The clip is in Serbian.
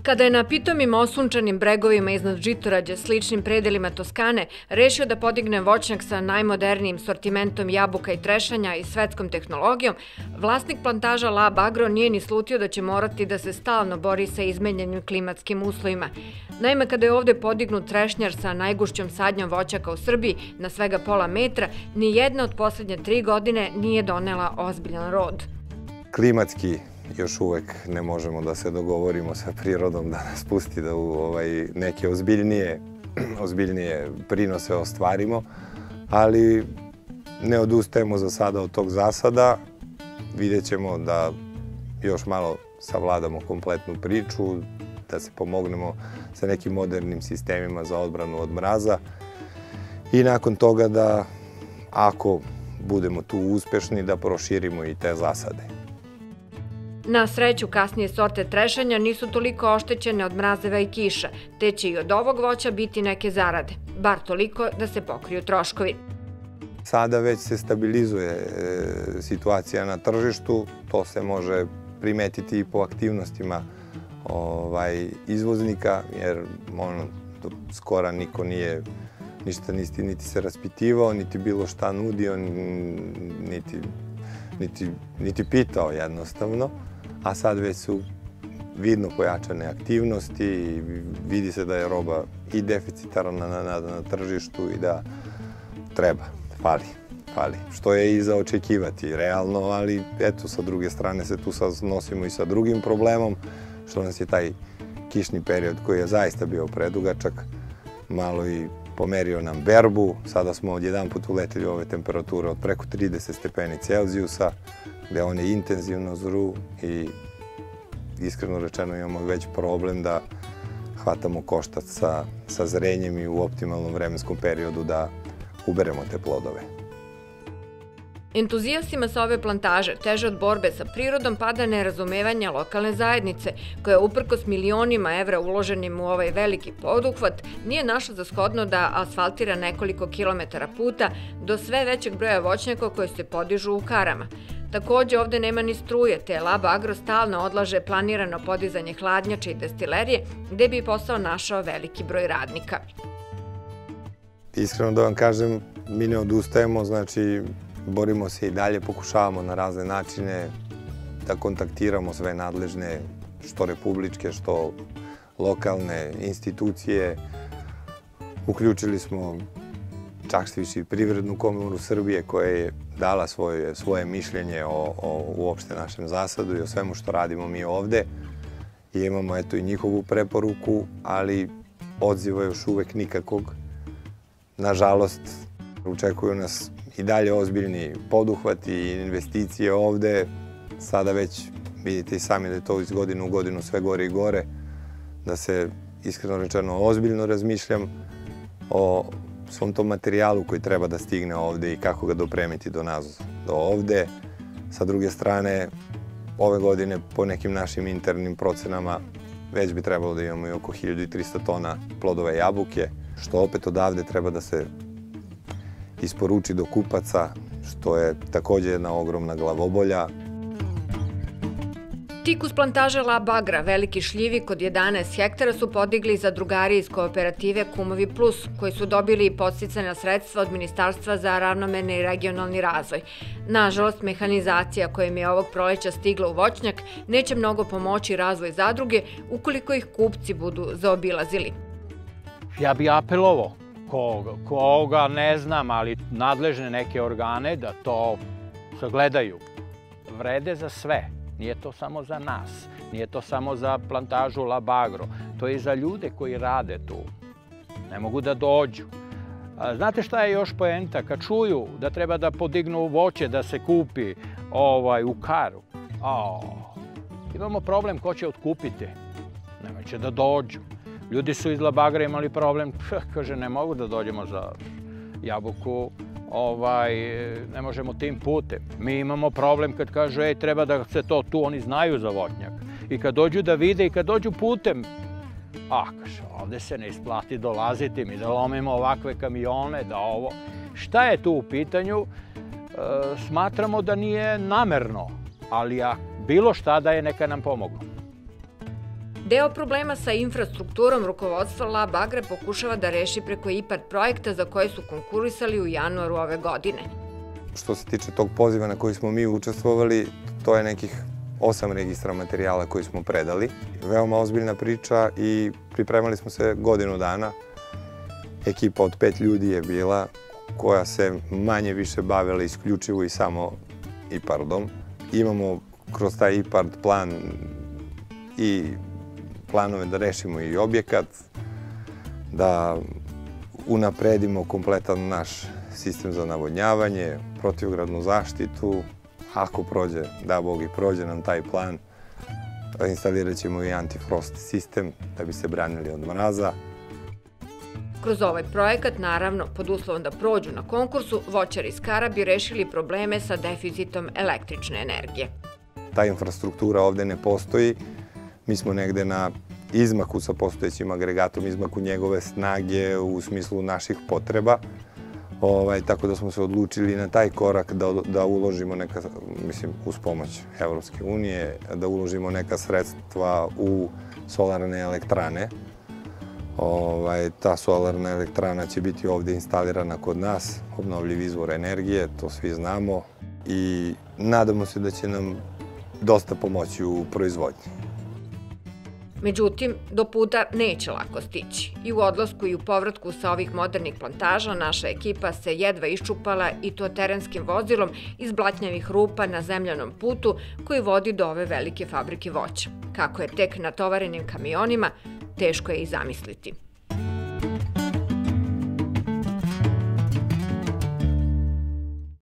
Kada je na pitomim osunčanim bregovima iznad Žitorađa, sličnim predelima Toskane, rešio da podigne voćnjak sa najmodernijim sortimentom jabuka i trešanja i svetskom tehnologijom, vlasnik plantaža Lab Agro nije ni slutio da će morati da se stalno bori sa izmenjenim klimatskim uslovima. Naime, kada je ovde podignut trešnjar sa najgušćom sadnjom voćaka u Srbiji na svega pola metra, ni jedna od poslednje 3 godine nije donela ozbiljan rod. Klimatski još uvek ne možemo da se dogovorimo sa prirodom da nas pusti da u neke ozbiljnije prinose ostvarimo, ali ne odustajemo za sada od tog zasada. Vidjet ćemo da još malo savladamo kompletnu priču, da se pomognemo sa nekim modernim sistemima za odbranu od mraza i nakon toga da, ako budemo tu uspešni, da proširimo i te zasade. Na sreću, kasnije sorte trešanja nisu toliko oštećene od mrazeva i kiša, te će i od ovog voća biti neke zarade, bar toliko da se pokriju troškovi. Sada već se stabilizuje situacija na tržištu, to se može primetiti i po aktivnostima izvoznika, jer do skora niko nije ništa niti se raspitivao, niti bilo šta nudio, niti pitao jednostavno. A sad već su vidno pojačane aktivnosti i vidi se da je roba i deficitarna na tržištu i da treba, fali. Što je i za očekivati realno, ali eto, sa druge strane se tu sad nosimo i sa drugim problemom, što nas je taj kišni period koji je zaista bio predugačak, malo i pomerio nam berbu. Sada smo odjedanput uleteli u ove temperature od preko 30 stepeni Celzijusa, gde one intenzivno zru i iskreno rečeno imamo već problem da hvatamo koštac sa zrenjem i u optimalnom vremenskom periodu da uberemo te plodove. Entuzijastima sa ove plantaže teže od borbe sa prirodom pada nerazumevanja lokalne zajednice, koja uprkos milionima evra uloženim u ovaj veliki poduhvat nije našla za shodno da asfaltira nekoliko kilometara puta do sve većeg broja voćnjaka koje se podižu u karama. Takođe, ovde nema ni struje, te Lab Agro stalno odlaže planirano podizanje hladnjače i destilerije, gde bi posao našao veliki broj radnika. Iskreno da vam kažem, mi ne odustajemo, znači borimo se i dalje, pokušavamo na razne načine da kontaktiramo sve nadležne, što republičke, što lokalne institucije. Uključili smo čak i Privrednu komoru Srbije koja je dala svoje mišljenje o uopšte našem zasadu i o svemu što radimo mi ovde. I imamo eto i njihovu preporuku, ali odziva još uvek nikakvog. Nažalost, očekuju nas i dalje ozbiljni poduhvati i investicije ovde. Sada već vidite i sami da je to iz godine u godinu sve gore i gore, da se, iskreno rečeno, ozbiljno razmišljam o svom tom materijalu koji treba da stigne ovde i kako ga dopremiti do nas, do ovde. Sa druge strane, ove godine, po nekim našim internim procenama, već bi trebalo da imamo i oko 1300 tona plodove jabuke, što opet odavde treba da se isporuči do kupaca, što je takođe jedna ogromna glavobolja. Tik uz plantaže Lab Agra, veliki šljivi kod 11 hektara su podigli zadrugari iz kooperative Kumovi Plus, koji su dobili i podsticajna sredstva od Ministarstva za ravnomerni i regionalni razvoj. Nažalost, mehanizacija koja im je ovog proleća stigla u voćnjak neće mnogo pomoći razvoj zadruge ukoliko ih kupci budu zaobilazili. Ja bi apelovao, koga ne znam, ali nadležne neke organe da to sagledaju. Vrede za sve. Nije to samo za nas, nije to samo za plantažu Lab Agro, to je i za ljude koji rade tu. Ne mogu da dođu. Znate šta je još poenta? Kad čuju da treba da podignu voće, da se kupi u karu, imamo problem ko će otkupiti. Nemoće da dođu. Ljudi su iz Lab Agra imali problem, kaže ne mogu da dođemo za jabuku, ne možemo tim putem. Mi imamo problem kad kažu, treba da se to tu, oni znaju za voćnjak. I kad dođu da vide i kad dođu putem, kaže, ovde se ne isplati dolaziti, mi da lomimo ovakve kamione, da ovo. Šta je tu u pitanju? Smatramo da nije namerno, ali bilo šta da je, neka nam pomognu. Deo problema sa infrastrukturom rukovodstva Lab Agre pokušava da reši preko IPARD projekta za koje su konkurisali u januaru ove godine. Što se tiče tog poziva na koji smo mi učestvovali, to je nekih 8 registra materijala koji smo predali. Veoma ozbiljna priča i pripremali smo se godinu dana. Ekipa od 5 ljudi je bila koja se manje više bavila isključivo i samo IPARD-om. Imamo kroz taj IPARD plan i planove da rešimo i objekat, da unapredimo kompletan naš sistem za navodnjavanje, protivgradnu zaštitu. Ako prođe, da Bog i prođe nam taj plan, instalirat ćemo i antifrost sistem da bi se branili od mraza. Kroz ovaj projekat, naravno, pod uslovom da prođu na konkursu, voćari iz Kara bi rešili probleme sa deficitom električne energije. Ta infrastruktura ovde ne postoji. Mi smo negde na izmaku sa postojećim agregatom, izmaku njegove snage u smislu naših potreba. Tako da smo se odlučili na taj korak da uložimo neka, mislim, uz pomoć Evropske unije, da uložimo neka sredstva u solarne elektrane. Ta solarna elektrana će biti ovde instalirana kod nas, obnovljiv izvor energije, to svi znamo. I nadamo se da će nam dosta pomoći u proizvodnji. Međutim, do puta neće lako stići. I u odlasku i u povratku sa ovih modernih plantaža naša ekipa se jedva iščupala i to terenskim vozilom iz blatnjavih rupa na zemljanom putu koji vodi do ove velike fabrike voća. Kako je tek natovarenim kamionima, teško je i zamisliti.